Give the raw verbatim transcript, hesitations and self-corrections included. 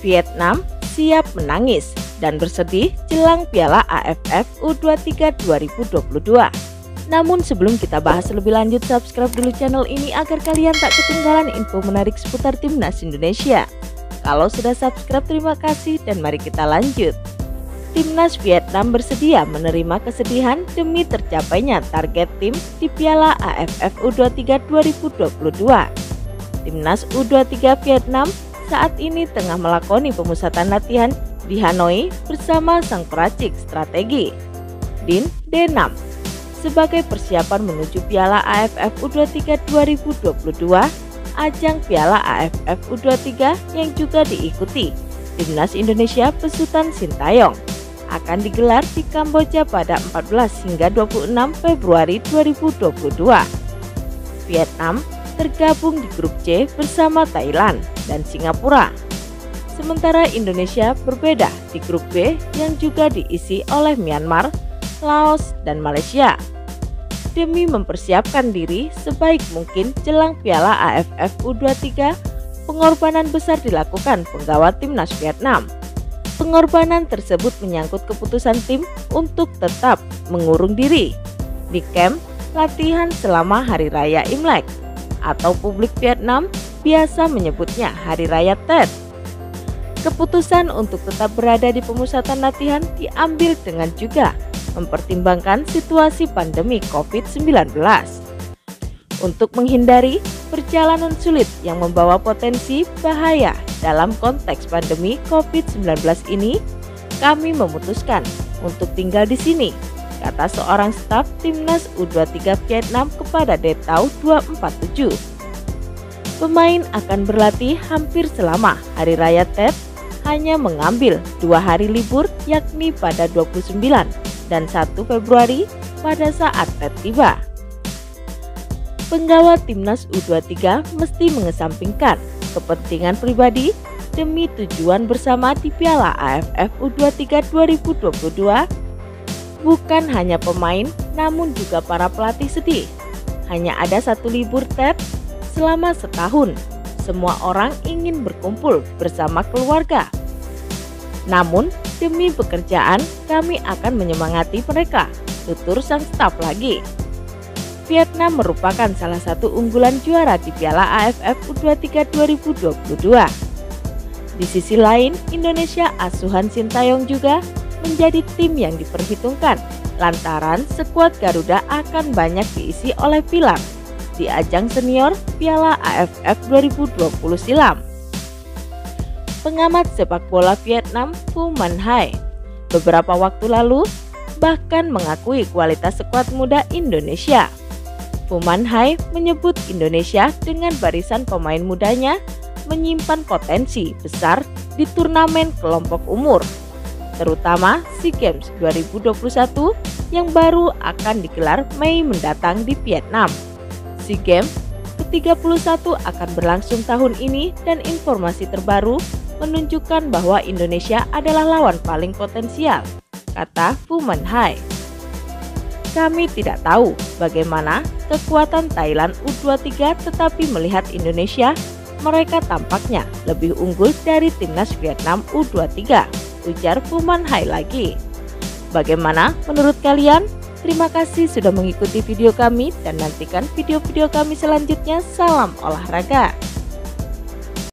Vietnam siap menangis dan bersedih jelang Piala A F F U dua puluh tiga dua ribu dua puluh dua. Namun sebelum kita bahas lebih lanjut, subscribe dulu channel ini agar kalian tak ketinggalan info menarik seputar Timnas Indonesia. Kalau sudah subscribe, terima kasih dan mari kita lanjut. Timnas Vietnam bersedia menerima kesedihan demi tercapainya target tim di Piala A F F U dua puluh tiga dua ribu dua puluh dua. Timnas U dua puluh tiga Vietnam saat ini tengah melakoni pemusatan latihan di Hanoi bersama sang peracik strategi, Din Denam, sebagai persiapan menuju Piala A F F U dua puluh tiga dua ribu dua puluh dua, ajang Piala A F F U dua puluh tiga yang juga diikuti Timnas Indonesia besutan Sintayong akan digelar di Kamboja pada empat belas hingga dua puluh enam Februari dua ribu dua puluh dua. Vietnam tergabung di grup C bersama Thailand dan Singapura. Sementara Indonesia berbeda di grup B yang juga diisi oleh Myanmar, Laos, dan Malaysia. Demi mempersiapkan diri sebaik mungkin jelang Piala A F F U dua puluh tiga, pengorbanan besar dilakukan penggawa Timnas Vietnam. Pengorbanan tersebut menyangkut keputusan tim untuk tetap mengurung diri di kamp latihan selama Hari Raya Imlek, atau publik Vietnam biasa menyebutnya Hari Raya Tet. Keputusan untuk tetap berada di pemusatan latihan diambil dengan juga mempertimbangkan situasi pandemi COVID sembilan belas. Untuk menghindari perjalanan sulit yang membawa potensi bahaya dalam konteks pandemi COVID sembilan belas ini, kami memutuskan untuk tinggal di sini, kata seorang staf Timnas U dua puluh tiga Vietnam kepada Detau dua empat tujuh. Pemain akan berlatih hampir selama Hari Raya Tet, hanya mengambil dua hari libur, yakni pada dua puluh sembilan dan satu Februari pada saat Tet tiba. Penggawa Timnas U dua puluh tiga mesti mengesampingkan kepentingan pribadi demi tujuan bersama di Piala A F F U dua puluh tiga dua ribu dua puluh dua. Bukan hanya pemain, namun juga para pelatih sedih. Hanya ada satu libur Tet selama setahun. Semua orang ingin berkumpul bersama keluarga. Namun, demi pekerjaan, kami akan menyemangati mereka, tutur sang staf lagi. Vietnam merupakan salah satu unggulan juara di Piala A F F U dua puluh tiga dua ribu dua puluh dua. Di sisi lain, Indonesia asuhan Sintayong juga menjadi tim yang diperhitungkan lantaran skuad Garuda akan banyak diisi oleh pilar di ajang senior Piala A F F dua ribu dua puluh silam. Pengamat sepak bola Vietnam Phu Man Hai beberapa waktu lalu bahkan mengakui kualitas skuad muda Indonesia. Phu Man Hai menyebut Indonesia dengan barisan pemain mudanya menyimpan potensi besar di turnamen kelompok umur, terutama SEA Games dua ribu dua puluh satu yang baru akan digelar Mei mendatang di Vietnam. SEA Games ke tiga puluh satu akan berlangsung tahun ini dan informasi terbaru menunjukkan bahwa Indonesia adalah lawan paling potensial, kata Phu Man Hai. Kami tidak tahu bagaimana kekuatan Thailand U dua puluh tiga, tetapi melihat Indonesia, mereka tampaknya lebih unggul dari Timnas Vietnam U dua puluh tiga, ujar Phu Man Hai lagi. Bagaimana menurut kalian? Terima kasih sudah mengikuti video kami dan nantikan video-video kami selanjutnya. Salam olahraga.